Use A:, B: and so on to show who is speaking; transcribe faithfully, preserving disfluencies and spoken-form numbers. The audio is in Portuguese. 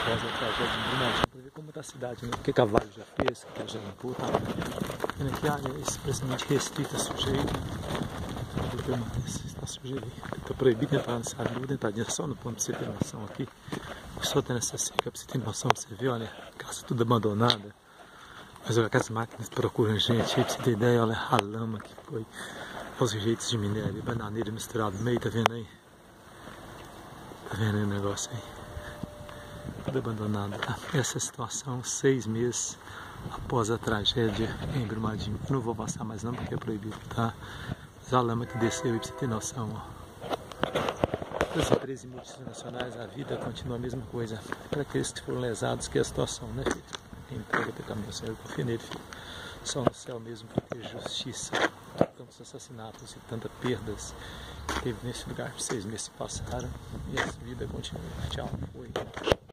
A: após a tragédia de Brumadinho, para ver como está a cidade, né? O que Cavalho já fez, o que ela já limpou, tá? Vendo aqui a área é expressamente restrita, sujeira, está sujeira aí. Está proibido entrar nessa área, vou tentar só no ponto para você ter noção aqui. Só tem essa cerca para você ter noção, para você ver, olha, casa tudo abandonada. Mas olha que as máquinas procuram gente aí, pra você ter ideia, olha a lama que foi, os rejeitos de minério, bananeira misturado no meio, tá vendo aí? Tá vendo aí o negócio aí? Tudo abandonado, tá? Essa situação, seis meses após a tragédia em Brumadinho. Não vou passar mais não, porque é proibido, tá? Mas a lama que desceu aí, pra você ter noção, ó. Das empresas multinacionais, a vida continua a mesma coisa. Para aqueles que foram lesados, que é a situação, né, filho? Quem pega pelo caminho, Senhor, confia nele, filho. Só no céu mesmo para ter justiça. Tantos assassinatos e tantas perdas que teve nesse lugar. Seis meses passaram e a vida continua. Tchau, foi.